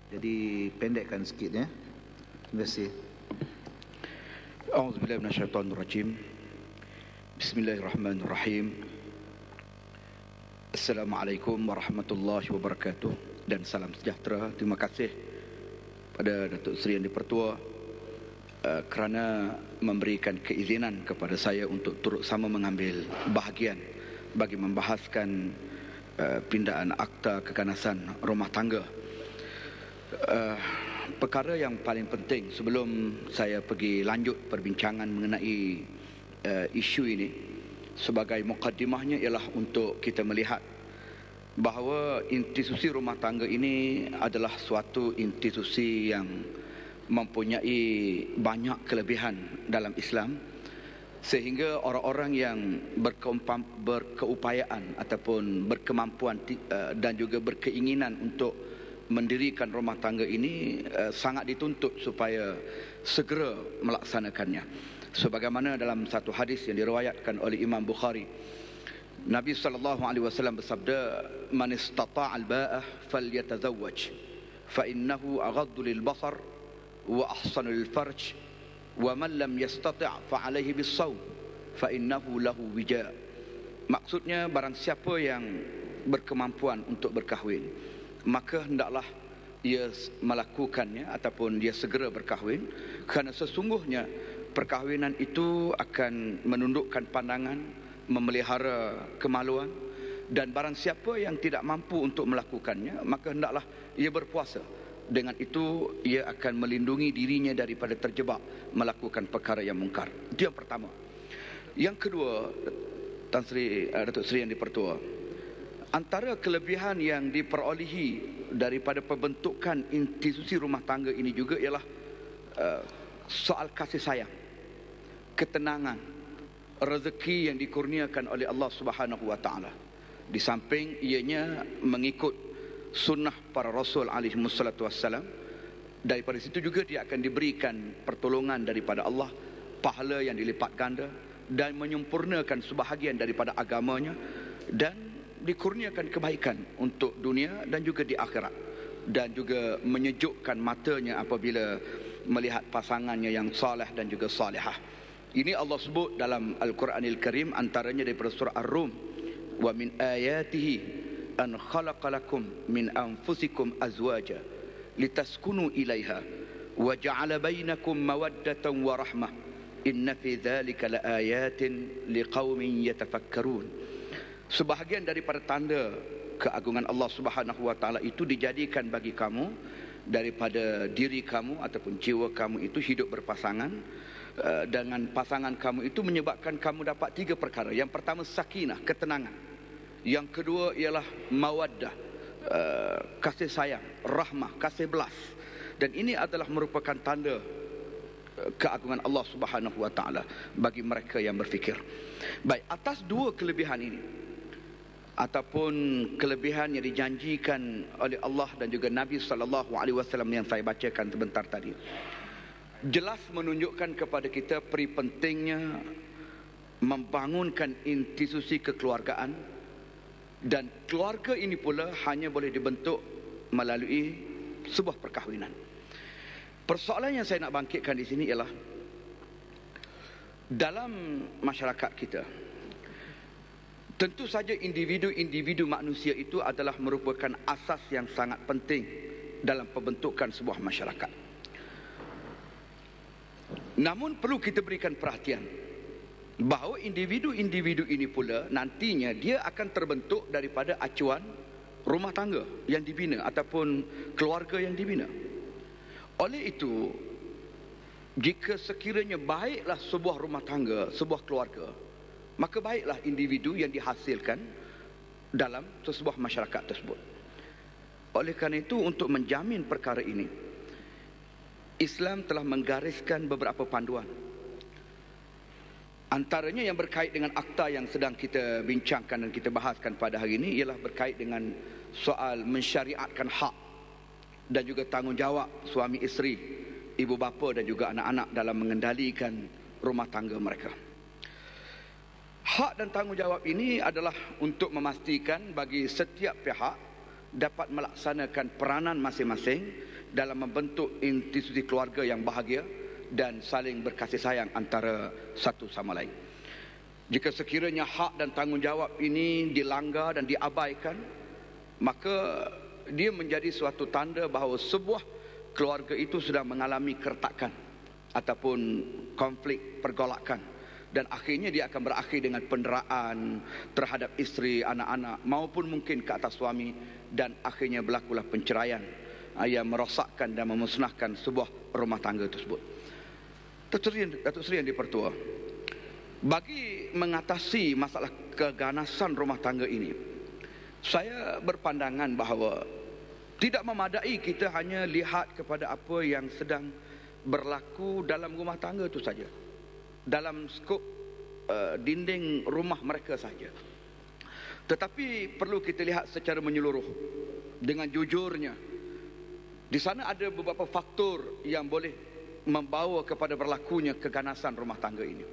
Jadi pendekkan sikit ya. Terima kasih. A'udzubillahi minasyaitonirrajim. Bismillahirrahmanirrahim. Assalamualaikum warahmatullahi wabarakatuh dan salam sejahtera. Terima kasih pada Datuk Seri Yang di-Pertua kerana memberikan keizinan kepada saya untuk turut sama mengambil bahagian bagi membahaskan pindaan akta keganasan rumah tangga. Perkara yang paling penting sebelum saya pergi lanjut perbincangan mengenai isu ini, sebagai mukaddimahnya ialah untuk kita melihat bahawa institusi rumah tangga ini adalah suatu institusi yang mempunyai banyak kelebihan dalam Islam, sehingga orang-orang yang berkeupayaan ataupun berkemampuan dan juga berkeinginan untuk mendirikan rumah tangga ini sangat dituntut supaya segera melaksanakannya. Sebagaimana dalam satu hadis yang diriwayatkan oleh Imam Bukhari, Nabi SAW bersabda, "Man istata'al ba'ah falyatazawwaj, fa innahu aghaddu lil basar wa ahsanu lil farj, wa man lam yastati' fa alayhi bis sawm, fa innahu lahu wija." Maksudnya, barang siapa yang berkemampuan untuk berkahwin, maka hendaklah ia melakukannya ataupun dia segera berkahwin, kerana sesungguhnya perkahwinan itu akan menundukkan pandangan, memelihara kemaluan, dan barang siapa yang tidak mampu untuk melakukannya, maka hendaklah ia berpuasa. Dengan itu ia akan melindungi dirinya daripada terjebak melakukan perkara yang mungkar. Itu yang pertama. Yang kedua, Datuk Seri Yang di-Pertua, antara kelebihan yang diperolehi daripada pembentukan institusi rumah tangga ini juga ialah soal kasih sayang, ketenangan, rezeki yang dikurniakan oleh Allah Subhanahu wa taala. Di samping ianya mengikut sunnah para Rasul alaihi wassalatu wassalam, daripada situ juga dia akan diberikan pertolongan daripada Allah, pahala yang dilipat ganda, dan menyempurnakan sebahagian daripada agamanya, dan dikurniakan kebaikan untuk dunia dan juga di akhirat, dan juga menyejukkan matanya apabila melihat pasangannya yang saleh dan juga salihah. Ini Allah sebut dalam Al-Quranil Karim, antaranya daripada surah Ar-Rum, "Wa min ayatihi an khalaqalakum min anfusikum azwaja litaskunu ilaiha wa ja'ala bainakum mawaddatan wa rahmah inna fi dzalika laayatin liqaumin yatafakkarun." Sebahagian daripada tanda keagungan Allah Subhanahu wa taala itu dijadikan bagi kamu daripada diri kamu ataupun jiwa kamu itu hidup berpasangan dengan pasangan kamu itu, menyebabkan kamu dapat tiga perkara. Yang pertama sakinah, ketenangan. Yang kedua ialah mawaddah, kasih sayang, rahmah, kasih belas. Dan ini adalah merupakan tanda keagungan Allah Subhanahu wa taala bagi mereka yang berfikir. Baik, atas dua kelebihan ini ataupun kelebihan yang dijanjikan oleh Allah dan juga Nabi SAW yang saya bacakan sebentar tadi, jelas menunjukkan kepada kita peri pentingnya membangunkan institusi kekeluargaan, dan keluarga ini pula hanya boleh dibentuk melalui sebuah perkahwinan. Persoalan yang saya nak bangkitkan di sini ialah, dalam masyarakat kita, tentu saja individu-individu manusia itu adalah merupakan asas yang sangat penting dalam pembentukan sebuah masyarakat. Namun perlu kita berikan perhatian bahawa individu-individu ini pula nantinya dia akan terbentuk daripada acuan rumah tangga yang dibina ataupun keluarga yang dibina. Oleh itu, jika sekiranya baiklah sebuah rumah tangga, sebuah keluarga, maka baiklah individu yang dihasilkan dalam sebuah masyarakat tersebut. Oleh kerana itu, untuk menjamin perkara ini, Islam telah menggariskan beberapa panduan. Antaranya yang berkait dengan akta yang sedang kita bincangkan dan kita bahaskan pada hari ini ialah berkait dengan soal mensyariatkan hak dan juga tanggungjawab suami isteri, ibu bapa dan juga anak-anak dalam mengendalikan rumah tangga mereka. Hak dan tanggungjawab ini adalah untuk memastikan bagi setiap pihak dapat melaksanakan peranan masing-masing dalam membentuk institusi keluarga yang bahagia dan saling berkasih sayang antara satu sama lain. Jika sekiranya hak dan tanggungjawab ini dilanggar dan diabaikan, maka dia menjadi suatu tanda bahawa sebuah keluarga itu sedang mengalami keretakan ataupun konflik pergolakan, dan akhirnya dia akan berakhir dengan penderaan terhadap isteri, anak-anak maupun mungkin ke atas suami, dan akhirnya berlakulah penceraian yang merosakkan dan memusnahkan sebuah rumah tangga tersebut. Datuk Seri yang dipertua, bagi mengatasi masalah keganasan rumah tangga ini, saya berpandangan bahawa tidak memadai kita hanya lihat kepada apa yang sedang berlaku dalam rumah tangga itu saja, dalam skop dinding rumah mereka saja. Tetapi perlu kita lihat secara menyeluruh dengan jujurnya. Di sana ada beberapa faktor yang boleh membawa kepada berlakunya keganasan rumah tangga ini.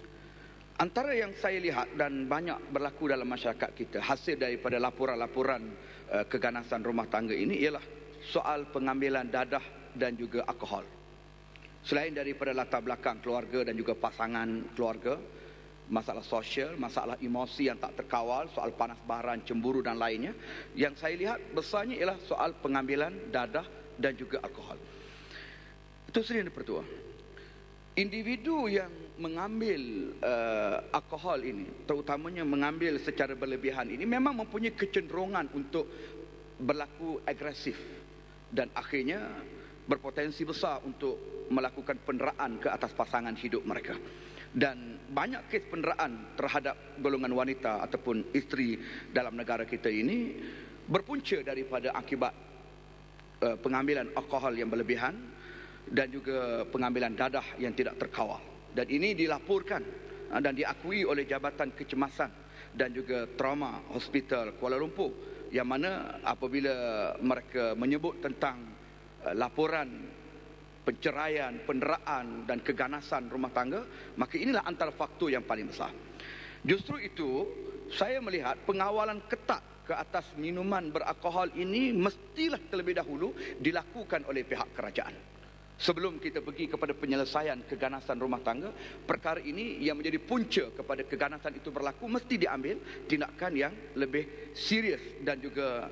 Antara yang saya lihat dan banyak berlaku dalam masyarakat kita hasil daripada laporan-laporan keganasan rumah tangga ini ialah soal pengambilan dadah dan juga alkohol. Selain daripada latar belakang keluarga dan juga pasangan keluarga, masalah sosial, masalah emosi yang tak terkawal, soal panas baran, cemburu dan lainnya, yang saya lihat besarnya ialah soal pengambilan dadah dan juga alkohol. Itu sendiri yang dipertua. Individu yang mengambil alkohol ini, terutamanya mengambil secara berlebihan ini, memang mempunyai kecenderungan untuk berlaku agresif dan akhirnya berpotensi besar untuk melakukan penderaan ke atas pasangan hidup mereka. Dan banyak kes penderaan terhadap golongan wanita ataupun isteri dalam negara kita ini berpunca daripada akibat pengambilan alkohol yang berlebihan dan juga pengambilan dadah yang tidak terkawal. Dan ini dilaporkan dan diakui oleh Jabatan Kecemasan dan juga Trauma Hospital Kuala Lumpur, yang mana apabila mereka menyebut tentang laporan penceraian, penderaan dan keganasan rumah tangga, maka inilah antara faktor yang paling besar. Justru itu, saya melihat pengawalan ketat ke atas minuman beralkohol ini mestilah terlebih dahulu dilakukan oleh pihak kerajaan. Sebelum kita pergi kepada penyelesaian keganasan rumah tangga, perkara ini yang menjadi punca kepada keganasan itu berlaku, mesti diambil tindakan yang lebih serius dan juga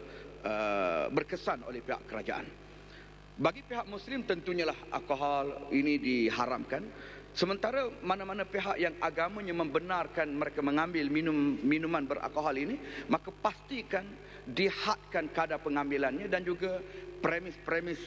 berkesan oleh pihak kerajaan. Bagi pihak Muslim tentunya lah alkohol ini diharamkan. Sementara mana-mana pihak yang agamanya membenarkan mereka mengambil minuman beralkohol ini, maka pastikan dihadkan kadar pengambilannya dan juga premis-premis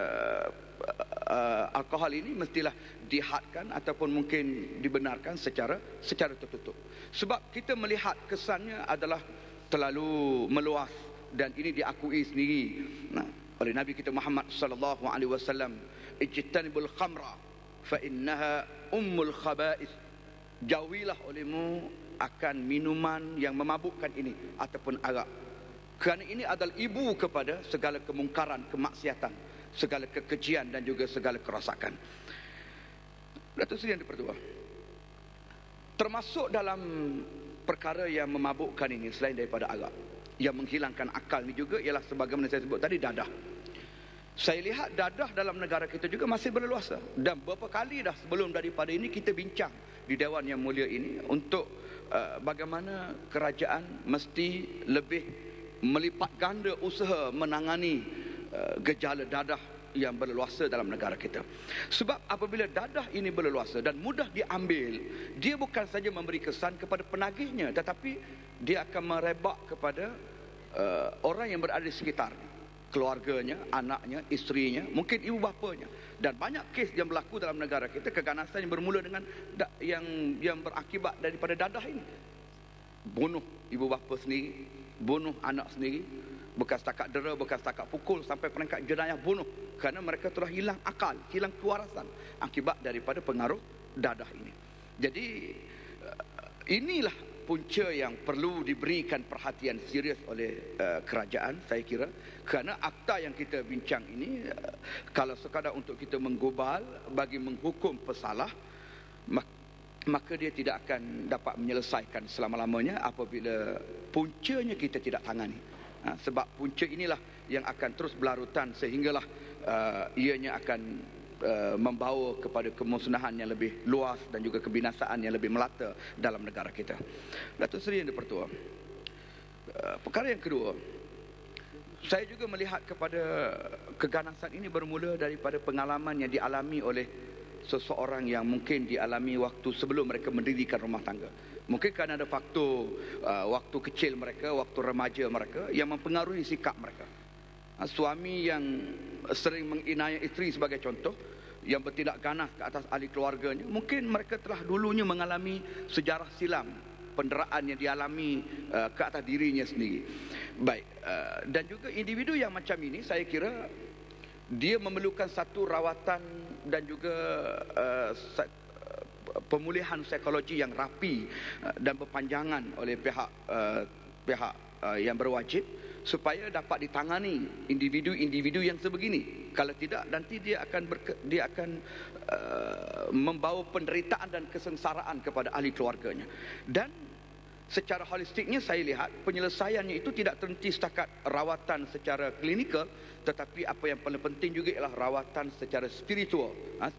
alkohol ini mestilah dihadkan ataupun mungkin dibenarkan secara tertutup. Sebab kita melihat kesannya adalah terlalu meluas dan ini diakui sendiri oleh Nabi kita Muhammad sallallahu alaihi wasallam, ijtanibul khamra fa innaha ummul khaba'is. Jauhilah olehmu akan minuman yang memabukkan ini ataupun arak, kerana ini adalah ibu kepada segala kemungkaran, kemaksiatan, segala kekejian dan juga segala kerosakan. Datuk Seri yang dipertua, termasuk dalam perkara yang memabukkan ini selain daripada arak, yang menghilangkan akal ni juga ialah sebagaimana saya sebut tadi, dadah. Saya lihat dadah dalam negara kita juga masih berleluasa, dan beberapa kali dah sebelum daripada ini kita bincang di Dewan Yang Mulia ini untuk bagaimana kerajaan mesti lebih melipat ganda usaha menangani gejala dadah yang berleluasa dalam negara kita. Sebab apabila dadah ini berleluasa dan mudah diambil, dia bukan saja memberi kesan kepada penagihnya, tetapi dia akan merebak kepada orang yang berada di sekitar, keluarganya, anaknya, isterinya, mungkin ibu bapanya. Dan banyak kes yang berlaku dalam negara kita, keganasan yang bermula dengan yang berakibat daripada dadah ini. Bunuh ibu bapa sendiri, bunuh anak sendiri, bukan setakat dera, bukan setakat pukul, sampai peringkat jenayah bunuh, kerana mereka telah hilang akal, hilang kewarasan akibat daripada pengaruh dadah ini. Jadi inilah punca yang perlu diberikan perhatian serius oleh kerajaan, saya kira, kerana akta yang kita bincang ini kalau sekadar untuk kita menggubal bagi menghukum pesalah, maka dia tidak akan dapat menyelesaikan selama-lamanya apabila puncanya kita tidak tangani. Sebab punca inilah yang akan terus berlarutan sehinggalah ianya akan membawa kepada kemusnahan yang lebih luas dan juga kebinasaan yang lebih melata dalam negara kita. Datuk Seri Yang di-Pertua, perkara yang kedua, saya juga melihat kepada keganasan ini bermula daripada pengalaman yang dialami oleh seseorang yang mungkin dialami waktu sebelum mereka mendirikan rumah tangga. Mungkin kerana ada faktor waktu kecil mereka, waktu remaja mereka yang mempengaruhi sikap mereka. Suami yang sering menginayah isteri sebagai contoh, yang bertindak ganas ke atas ahli keluarganya, mungkin mereka telah dulunya mengalami sejarah silam, penderaan yang dialami ke atas dirinya sendiri. Baik, dan juga individu yang macam ini, saya kira dia memerlukan satu rawatan dan juga pemulihan psikologi yang rapi dan berpanjangan oleh pihak yang berwajib supaya dapat ditangani individu-individu yang sebegini. Kalau tidak, nanti dia akan membawa penderitaan dan kesengsaraan kepada ahli keluarganya. Dan secara holistiknya saya lihat penyelesaiannya itu tidak terhenti setakat rawatan secara klinikal, tetapi apa yang paling penting juga ialah rawatan secara spiritual.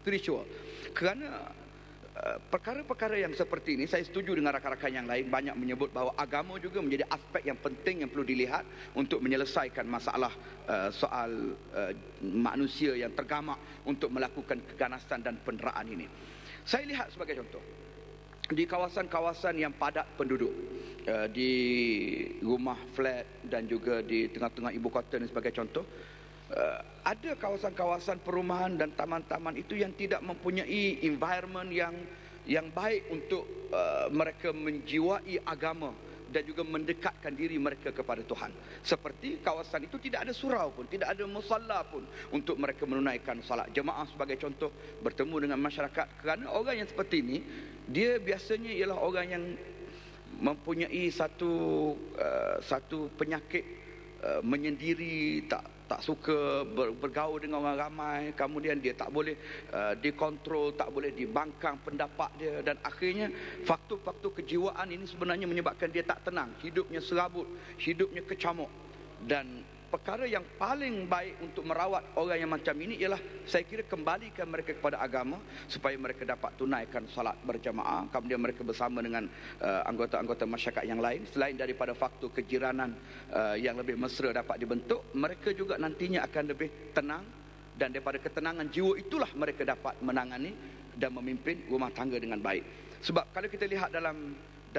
Kerana perkara-perkara yang seperti ini, saya setuju dengan rakan-rakan yang lain banyak menyebut bahawa agama juga menjadi aspek yang penting yang perlu dilihat untuk menyelesaikan masalah soal manusia yang tergamak untuk melakukan keganasan dan penderaan ini. Saya lihat sebagai contoh, di kawasan-kawasan yang padat penduduk, di rumah flat dan juga di tengah-tengah ibu kota ini sebagai contoh, ada kawasan-kawasan perumahan dan taman-taman itu yang tidak mempunyai environment yang baik untuk mereka menjiwai agama dan juga mendekatkan diri mereka kepada Tuhan. Seperti kawasan itu tidak ada surau pun, tidak ada musalla pun untuk mereka menunaikan salat jemaah sebagai contoh, bertemu dengan masyarakat. Kerana orang yang seperti ini, dia biasanya ialah orang yang mempunyai satu penyakit menyendiri, tak suka bergaul dengan orang ramai, kemudian dia tak boleh dikontrol, tak boleh dibangkang pendapat dia, dan akhirnya faktor-faktor kejiwaan ini sebenarnya menyebabkan dia tak tenang, hidupnya serabut, hidupnya kecamuk. Dan perkara yang paling baik untuk merawat orang yang macam ini ialah, saya kira, kembalikan mereka kepada agama supaya mereka dapat tunaikan salat berjamaah, kemudian mereka bersama dengan anggota-anggota masyarakat yang lain. Selain daripada faktor kejiranan yang lebih mesra dapat dibentuk, mereka juga nantinya akan lebih tenang, dan daripada ketenangan jiwa itulah mereka dapat menangani dan memimpin rumah tangga dengan baik. Sebab kalau kita lihat dalam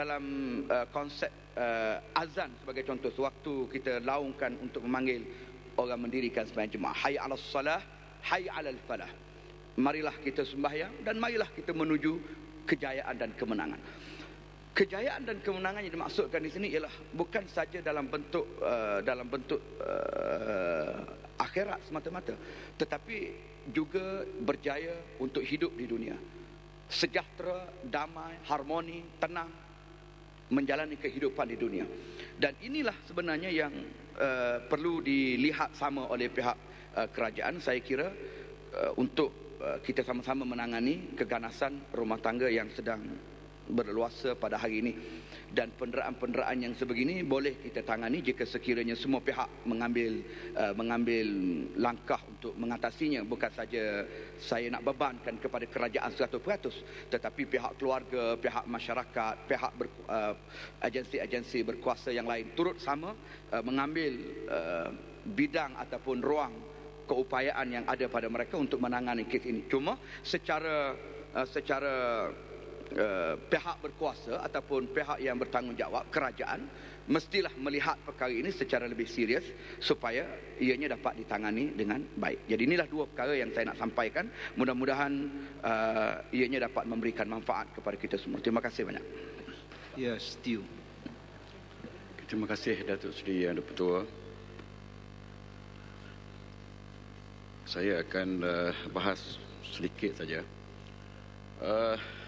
konsep azan sebagai contoh, sewaktu kita laungkan untuk memanggil orang mendirikan sembahyang jemaah, hayya 'alas salah, hayya 'alal falah, marilah kita sembahyang dan marilah kita menuju kejayaan dan kemenangan. Kejayaan dan kemenangan yang dimaksudkan di sini ialah bukan saja dalam bentuk akhirat semata-mata, tetapi juga berjaya untuk hidup di dunia, sejahtera, damai, harmoni, tenang, menjalani kehidupan di dunia. Dan inilah sebenarnya yang perlu dilihat sama oleh pihak kerajaan, saya kira, untuk kita sama-sama menangani keganasan rumah tangga yang sedang berleluasa pada hari ini. Dan penderaan-penderaan yang sebegini boleh kita tangani jika sekiranya semua pihak mengambil langkah untuk mengatasinya. Bukan saja saya nak bebankan kepada kerajaan 100%, tetapi pihak keluarga, pihak masyarakat, pihak agensi-agensi berkuasa yang lain turut sama mengambil bidang ataupun ruang keupayaan yang ada pada mereka untuk menangani kes ini. Cuma secara pihak berkuasa ataupun pihak yang bertanggungjawab, kerajaan, mestilah melihat perkara ini secara lebih serius supaya ianya dapat ditangani dengan baik. Jadi inilah dua perkara yang saya nak sampaikan. Mudah-mudahan ianya dapat memberikan manfaat kepada kita semua. Terima kasih banyak. Ya, setuju. Terima kasih Datuk Seri Yang di-Pertua. Saya akan bahas sedikit saja.